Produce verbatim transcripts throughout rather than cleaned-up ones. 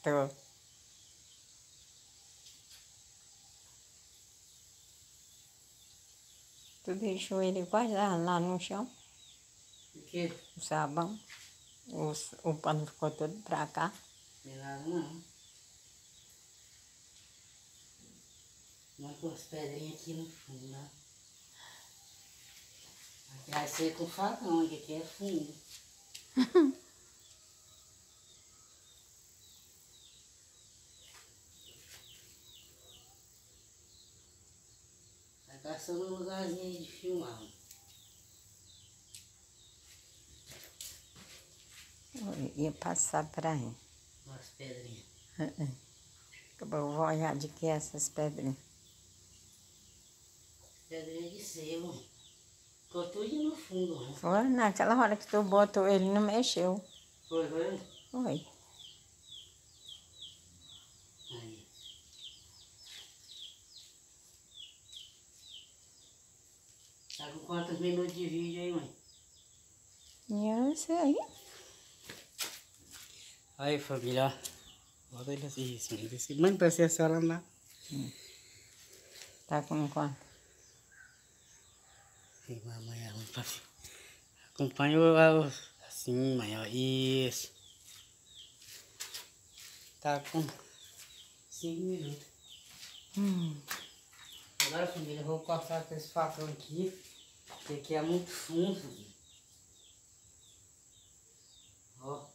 Tô. Tu deixou ele guardar lá no chão? O quê? O sabão. O, o pano ficou todo pra cá. Não tem nada não. Não com as pedrinhas aqui no fundo, né? Aqui vai ser com facão, aqui é fundo. Tá caçando um lugarzinho aí de filmar. Eu ia passar pra aí. Umas pedrinhas. Eu vou olhar de que é essas pedrinhas. Pedrinha de sebo. Ficou tudo no fundo, né? Foi naquela hora que tu botou ele, não mexeu. Foi, foi? Foi. Aí. Tá com quantos minutos de vídeo aí, mãe? E eu sei. Aí, família, ó. Bota ele assim, isso, mãe. Desse... Mãe, parece a senhora lá. Hum. Tá com quanto? Sim, mamãe, vamos pra cima. Acompanha o... assim, mãe, ó. Isso. Tá com cinco minutos. Hum. Agora, família, eu vou cortar com esse facão aqui, porque aqui é muito fundo, família. Ó.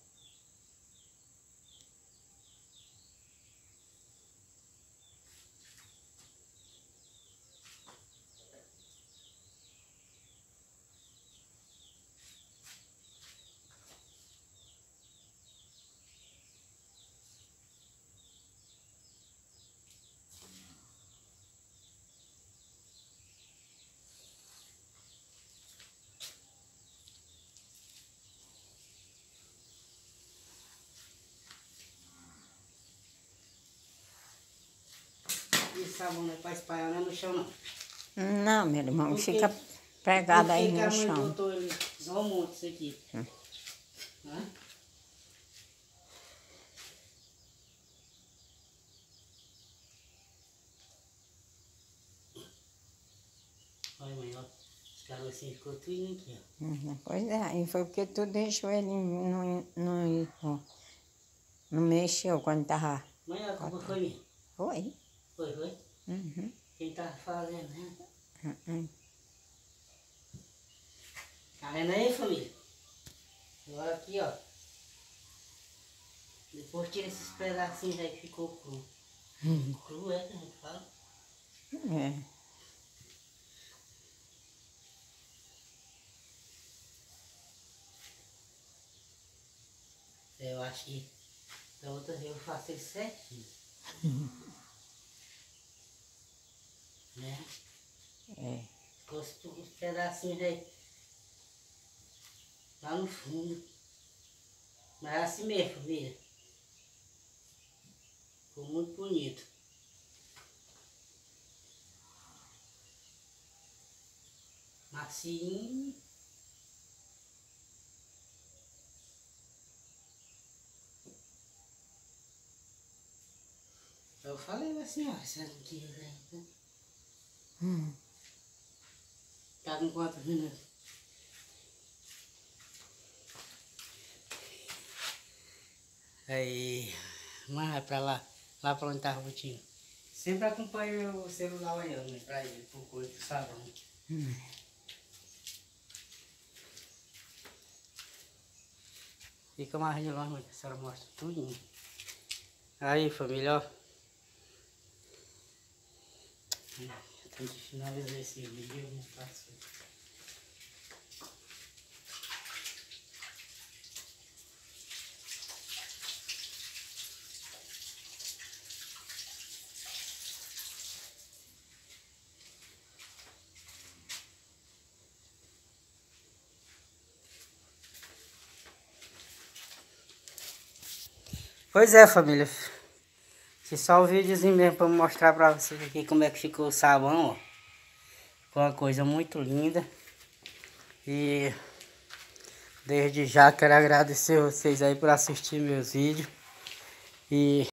E sabão não é pra espalhar, não é no chão, não. Não, meu irmão, Por que- fica pegado Por que aí que a no mãe chão. botou ele só um monte isso aqui? Hum. Hã? Olha, mãe, ó. Os carocinhos ficou tudo aqui, ó. Uhum. Pois é, e foi porque tu deixou ele, não, não, não, não mexeu quando tava. Mãe, a culpa foi minha. Foi. Foi, foi? Uhum. Quem tava fazendo, né? Uhum. Tá vendo aí, família? Agora aqui, ó. Depois tira esses pedacinhos aí que ficou cru. Uhum. Cru é que a gente fala. É. Eu acho que da outra vez eu faço ele certinho. Né? É. Ficou os, os pedacinhos aí lá no fundo. Mas é assim mesmo, família. Ficou muito bonito. Macinho. Eu falei assim, ó, essa aqui, né? Hum. Tá com quantos minutos? Aí, mas vai pra lá, lá pra onde tá o Butinho. Sempre acompanho o celular olhando, né, pra ele, por coisa do sabão. Hum. Fica mais de longe, mas a senhora mostra tudo. Aí, família, ó. Tem que finalizar esse vídeo, eu não faço. Pois é, família. Esse é só o videozinho mesmo pra mostrar pra vocês aqui como é que ficou o sabão, ó. Ficou uma coisa muito linda. E desde já quero agradecer vocês aí por assistir meus vídeos. E